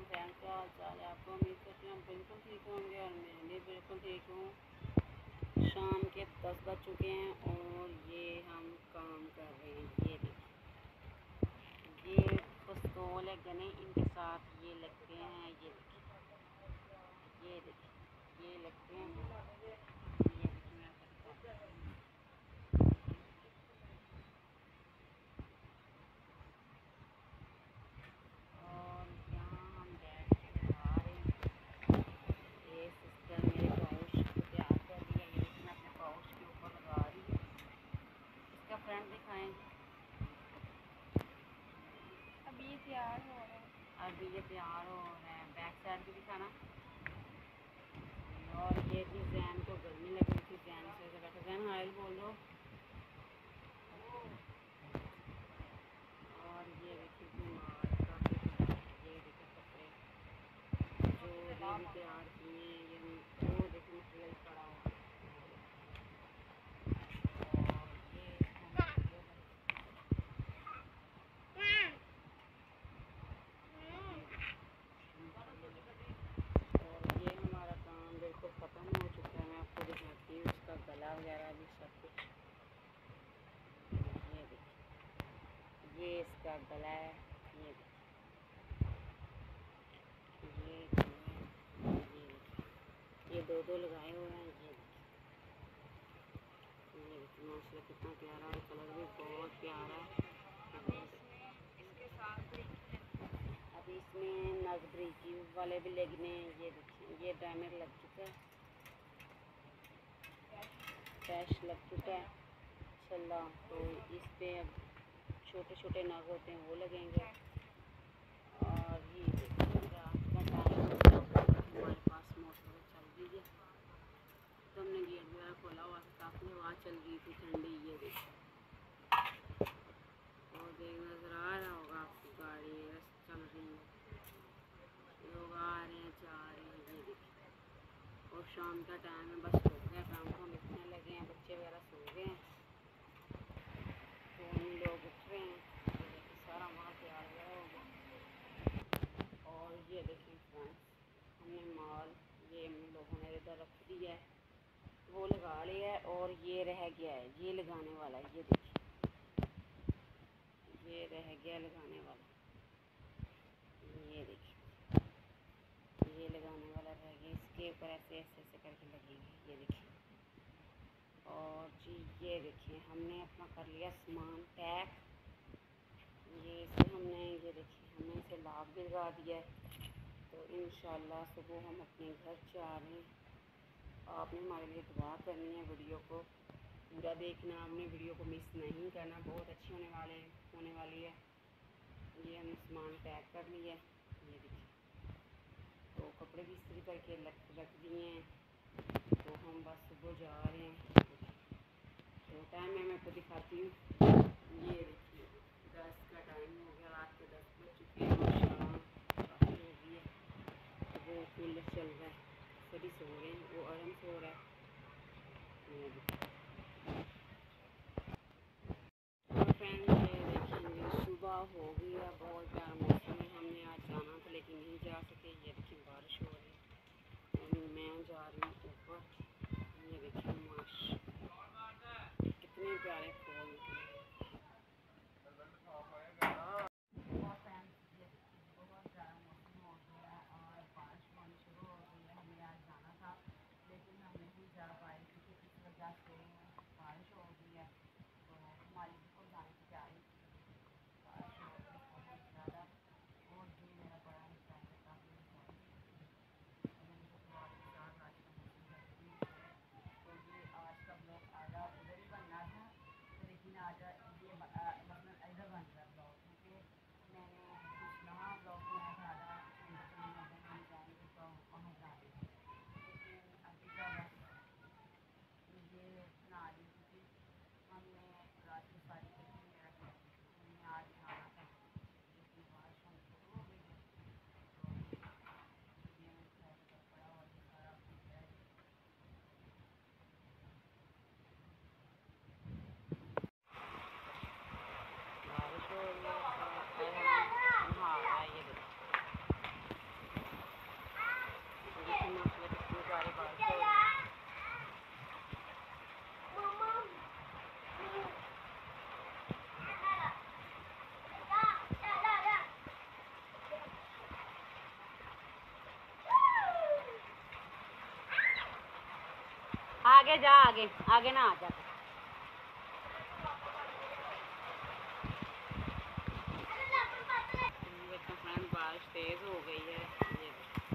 वालेकुम फ्रेंड्स, क्या हाल चाल है आपको। उम्मीद करती हूँ आप बिल्कुल ठीक होंगे और मैं भी बिल्कुल ठीक हूँ। शाम के 10 बज चुके हैं और ये हम काम कर रहे हैं। ये देखिए, ये पिस्तौल है गने, इनके साथ ये लगते हैं। ये देखिए ये लगते हैं। ये देखिए मैं आपको दिखाती हूँ। और यहाँ हम बैठ के लगा रहे हैं। ये सिस्टर मेरे पाउच को तैयार कर दिया। ये देखिए मैं अपने पाउच के ऊपर लगा रही हूँ। इसका फ्रंट दिखाएं। अभी ये तैयार हो रहा है। अभी ये तैयार हो रहा है। बैक साइड भी दिखाना। और ये भी जैन को गर्मी लग रही थी, जैन से बैठा। जैन हाइल बोल दो। और ये देखिए बीमार का, ये देखिए कपड़े जो ये भी तैयार किए हैं। ये वो देखिए मटेरियल पड़ा हुआ है। और ये और ये हमारा काम बिल्कुल ख़त्म हो चुका है। मैं आपको दिखाती हूँ इसका गला वगैरह भी सब कुछ। ये देखिए, ये इसका गला है। ये देखिए, ये देखिए, ये दो दो लगाए हुए हैं। ये देखिए माशाल्लाह कितना प्यारा है। कलर भी बहुत प्यारा है। अभी इसमें नगब्रिकी वाले भी लगने हैं। ये देखिए, ये डायमंड लग चुका है, फ्रेश लग चुका है छल्ला। तो इस पे अब छोटे छोटे नग होते हैं वो लगेंगे। और ये देखिए रात का टाइम, हमारे पास मोटर चल रही है। तो हमने गेट वगैरह खोला हुआ था, काफ़ी हवा चल रही थी ठंडी। ये देखिए, और देख नज़र आ रहा होगा आपकी गाड़ी चल रही है, लोग आ रहे हैं जा रहे हैं। ये देखिए, और शाम का टाइम है, बस हो गया काम को, हम इतने लगे हैं। बच्चे वगैरह सो गए हैं तो हम लोग उठ रहे हैं। ये देखिए सारा हमारा तैयार वगैरह हो गया। और ये देखिए फ्रेंड्स, हमने माल ये हम लोगों ने इधर रख दिया है, वो लगा लिया है। और ये रह गया है, ये लगाने वाला है। ये देखिए, ये रह गया लगाने वाला। ये देखिए, ये लगाने वाला रह गया। इसके ऊपर ऐसे ऐसे ऐसे करके लगेंगे। ये देखिए, और जी ये देखिए हमने अपना कर लिया सामान पैक। ये इसे हमने, ये देखिए हमने इसे लाभ भी लगा दिया है। तो इंशाल्लाह सुबह हम अपने घर जा रहे हैं। आपने हमारे लिए दुआ करनी है। वीडियो को पूरा देखना, आपने वीडियो को मिस नहीं करना, बहुत अच्छी होने वाली है। ये हमने सामान पैक कर लिया है। ये देखिए, तो कपड़े भी इस्त्री करके रख दिए हैं। तो हम बस सुबह जा रहे हैं। तो टाइम मैं आपको दिखाती हूँ। ये देखिए 10 का टाइम हो गया, रात के 10 बज चुके हैं और शाम काफ़ी हो गई है। तो वो कूलर चल रहा है, सभी सो रहे हैं, वो आराम सो रहा है। ये देखिए, और फ्रेंड्स ये देखेंगे सुबह हो गई है, बहुत प्यारा मौसम है। हमने आज जाना था लेकिन नहीं जा सके। ये देखिए बारिश हो रही है और मैं जा रही हूँ ऊपर। ये देखिए माशाल्लाह कितने प्यारे फूल निकले। और फ्रेंड्स ये देखिए बहुत प्यारा मौसम हो गया है और बारिश होनी शुरू हो गई है। हमें आज जाना था लेकिन हम नहीं जा पाए क्योंकि इस वजह से बारिश हो गई है। तो हमारी बिल्कुल जाने की तैयारी थी, बारिश हो गई। आगे जा, आगे आगे ना आ जा। देखो फ्रेंड, बारिश तेज हो गई है। ये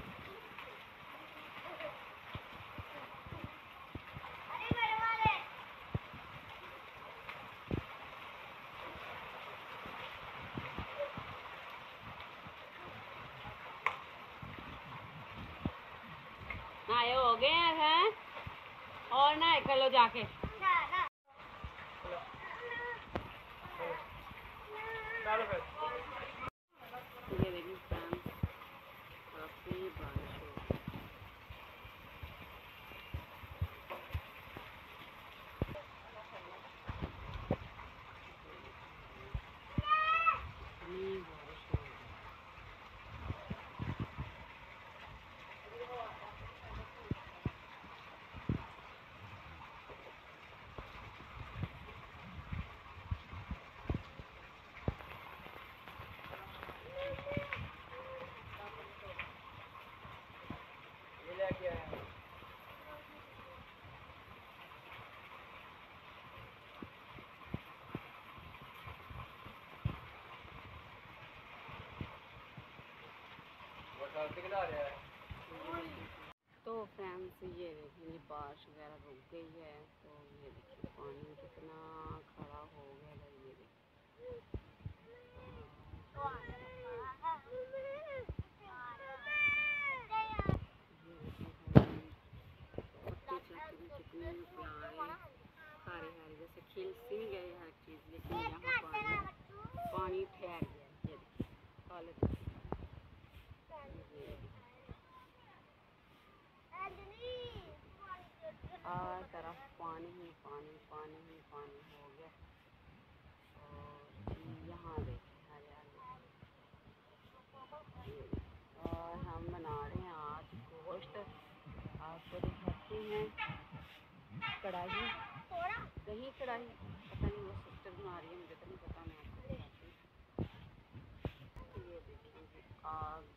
नहाए हो गए हैं और नहाए कर लो जाके। ये देखिए फ्रेंड्स, काफी बारिश हो गई। इतनी बारिश हो गई। तो फ्रेंड्स, ये देखिए बारिश वगैरह रुक गई है। तो ये देखिए पानी कितना खड़ा हो गया है। ये देखिए कितने प्यारे हरे हरे जैसे खिल सी गए हर चीज़, लेकिन यहाँ पानी ठहर गया। ये देखिए काले हर तरफ पानी ही पानी, पानी ही पानी हो गया। और यहाँ देखिए हरियाली। और हम बना रहे हैं आज गोश्त। आपको दिखाते हैं कढ़ाई, दही कढ़ाई, पता नहीं वो सिस्टर बना रही है, मुझे तो नहीं पता। मैं आपको दिखाती हूँ। ये देखिए आग